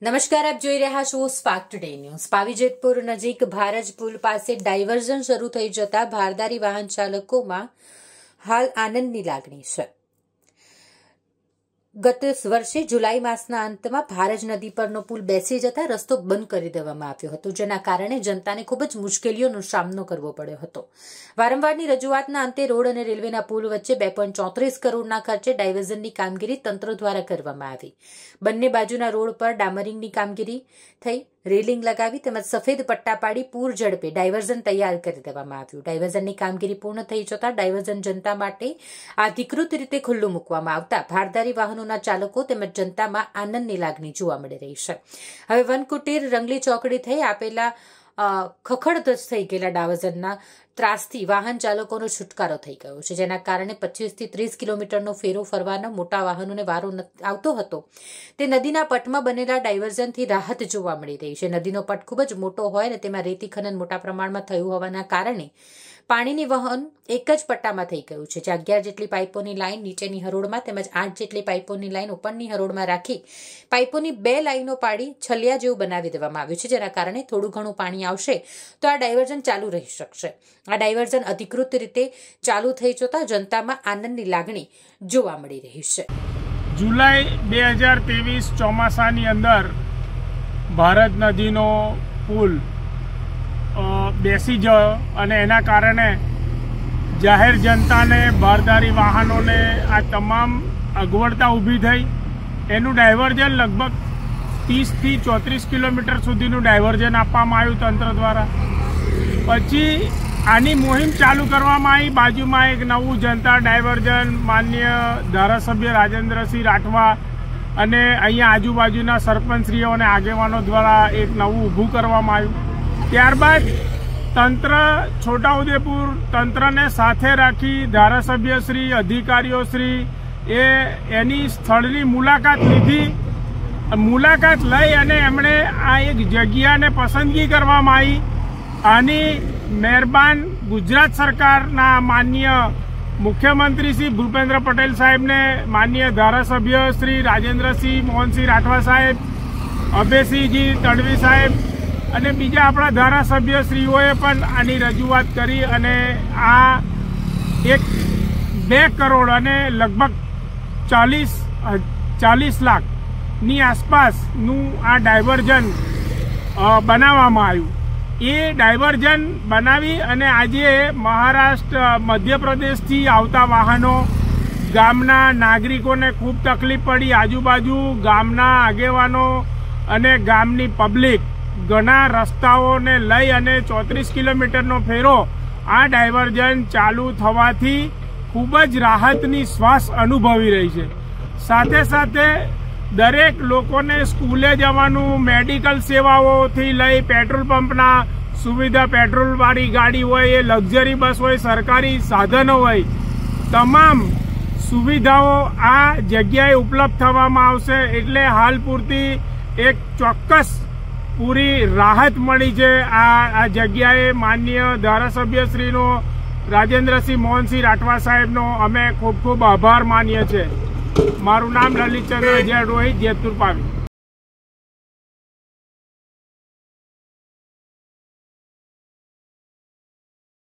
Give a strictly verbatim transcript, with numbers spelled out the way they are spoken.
નમસ્કાર, આપ જોઈ રહ્યા છો સ્પાર્ક ટુડે ન્યૂઝ। પાવીજેતપુર નજીક ભારજ પુલ પાસે ડાયવર્ઝન શરૂ થઈ જતા ભારદારી વાહન ચાલકોમાં હાલ આનંદની લાગણી છે। ગત વર્ષે જુલાઈ માસના અંતમાં ભારજ નદી પરનો પુલ બેસી જતા રસ્તો બંધ કરી દેવામાં આવ્યો હતો, જેના કારણે જનતાને ખૂબ જ મુશ્કેલીઓનો સામનો કરવો પડ્યો હતો। વારંવારની રજૂઆતના અંતે રોડ અને રેલવેના પુલ વચ્ચે બે પોઈન્ટ ચોત્રીસ કરોડના ખર્ચે ડાયવર્ઝનની કામગીરી તંત્ર દ્વારા કરવામાં આવી। બંને બાજુના રોડ પર ડામરિંગની કામગીરી થઈ, રેલિંગ લગાવી તેમજ સફેદ પટ્ટા પાડી પૂર ઝડપે ડાયવર્ઝન તૈયાર કરી દેવામાં આવ્યું। ડાયવર્ઝનની કામગીરી પૂર્ણ થઈ જતા ડાયવર્ઝન જનતા માટે અધિકૃત રીતે ખુલ્લું મૂકવામાં આવતા ભારદારી વાહનોના ચાલકો તેમજ જનતામાં આનંદની લાગણી જોવા મળી રહી છે। હવે વનકુટીર રંગલી ચોકડી થઈ આપેલા ખખડધજ થઈ ગયેલા ડાયવર્ઝનના ત્રાસથી વાહન ચાલકોનો છુટકારો થઈ ગયો છે, જેના કારણે પચીસ થી ત્રીસ કિલોમીટરનો ફેરો ફરવાનો મોટા વાહનોને વારો આવતો હતો તે નદીના પટમાં બનેલા ડાયવર્ઝનથી રાહત જોવા મળી રહી છે। નદીનો પટ ખૂબ જ મોટો હોય અને તેમાં રેતી ખનન મોટા પ્રમાણમાં થયું હોવાના કારણે પાણીની વહન એક જ પટ્ટામાં થઈ ગયું છે, જ્યાં અગિયાર જેટલી પાઇપોની લાઇન નીચેની હરોળમાં તેમજ આઠ જેટલી પાઇપોની લાઇન ઉપરની હરોળમાં રાખી પાઇપોની બે લાઇનો પાડી છલિયા જેવું બનાવી દેવામાં આવ્યું છે, જેના કારણે થોડું ઘણું પાણી આવશે તો આ ડાયવર્ઝન ચાલુ રહી શકશે। આ ડાયવર્ઝન અધિકૃત રીતે ચાલુ થઈ જતા જનતામાં આનંદની લાગણી જોવા મળી રહી છે। જુલાઈ બે હજાર ત્રેવીસ ચોમાસાની અંદર ભારત નદીનો પુલ બેસી ગયો અને એના કારણે જાહેર જનતાને ભારદારી વાહનોને આ તમામ અગવડતા ઊભી થઈ। એનું ડાયવર્ઝન લગભગ ત્રીસથી ચોત્રીસ કિલોમીટર સુધીનું ડાયવર્ઝન આપવામાં આવ્યું તંત્ર દ્વારા। પછી આની મુહિમ ચાલુ કરવામાં આવી। બાજુમાં એક નવું જનતા ડાયવર્ઝન માનનીય ધારાસભ્ય રાજેન્દ્રસિંહ રાઠવા અને અહીંયા આજુબાજુના સરપંચશ્રીઓ અને આગેવાનો દ્વારા એક નવું ઊભું કરવામાં આવ્યું। ત્યારબાદ તંત્ર છોટાઉદેપુર તંત્રને સાથે રાખી ધારાસભ્યશ્રી અધિકારીઓશ્રી એ એની સ્થળની મુલાકાત લીધી। મુલાકાત લઈ અને એમણે આ એક જગ્યાને પસંદગી કરવામાં આવી। આની મહેરબાન ગુજરાત સરકારના માનનીય મુખ્યમંત્રી શ્રી ભૂપેન્દ્ર પટેલ સાહેબને, માનનીય ધારાસભ્ય શ્રી રાજેન્દ્રસિંહ મોહનસિંહ રાઠવા સાહેબ, અભયસિંહજી તડવી સાહેબ અને બીજા આપણા ધારાસભ્યશ્રીઓએ પણ આની રજૂઆત કરી અને આ એક બે કરોડ અને લગભગ ચાલીસ ચાલીસ લાખની આસપાસનું આ ડાયવર્ઝન બનાવવામાં આવ્યું। એ ડાયવર્ઝન બનાવી અને આજે મહારાષ્ટ્ર મધ્યપ્રદેશથી આવતા વાહનો, ગામના નાગરિકોને ખૂબ તકલીફ પડી। આજુબાજુ ગામના આગેવાનો અને ગામની પબ્લિક ઘણા રસ્તાઓને લઈ અને ચોત્રીસ કિલોમીટરનો ફેરો આ ડાયવર્ઝન ચાલુ થવાથી ખૂબ જ રાહતની શ્વાસ અનુભવી રહી છે। સાથે સાથે દરેક લોકોને સ્કૂલે જવાનું, મેડિકલ સેવાઓથી લઈ પેટ્રોલ પંપના સુવિધા, પેટ્રોલવાળી ગાડી હોય, એ લક્ઝરી બસ હોય, સરકારી સાધનો હોય, તમામ સુવિધાઓ આ જગ્યાએ ઉપલબ્ધ થવામાં આવશે। એટલે હાલ પૂરતી એક ચોક્કસ પૂરી રાહત મળી છે આ આ જગ્યાએ। માનનીય ધારાસભ્યશ્રીનો રાજેન્દ્રસિંહ મોહનસિંહ રાઠવા સાહેબનો અમે ખૂબ ખૂબ આભાર માનીએ છીએ। મારું નામ લલિતચંદ્ર જય રોહિત, જેતપુર પાવી।